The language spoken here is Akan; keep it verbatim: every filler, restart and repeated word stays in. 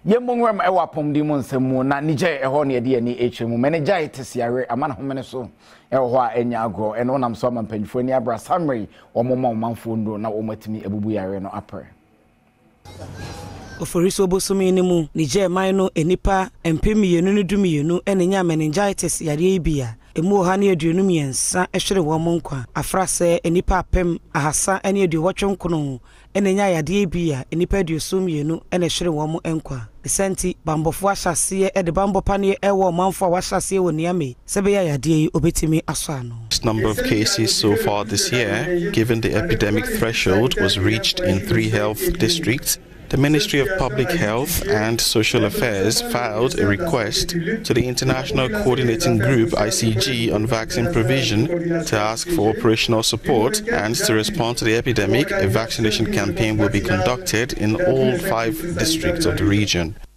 Yemongwam ewa Apomuden nsemu na Niger eho ne de ani echemu Meningitis yare amana homene so eho a enya agro eno nam so mampanyfo ni abra summary omoma omanfo ndo na omatimi ebubu yare no apre Oforiso bosumi ni mu Niger man no enipa empem yenu ne dum yenu enenya meningitis yare ibia emu ha ne aduonu miensa ehwere wo mo nkwa afrase enipa apem ahasa ene adu wotwenkono enenya yade ibia enipa aduosum yenu ene ehwere wo mo enkwa senti bambofo ahyase e de bambopa ne ewo manfo ahyase wo niame sebe ya yade yi obetimi aso ano. Number of cases so far this year, given the epidemic threshold, was reached in three health districts. The Ministry of Public Health and Social Affairs filed a request to the International Coordinating Group I C G on vaccine provision to ask for operational support, and to respond to the epidemic, a vaccination campaign will be conducted in all five districts of the region.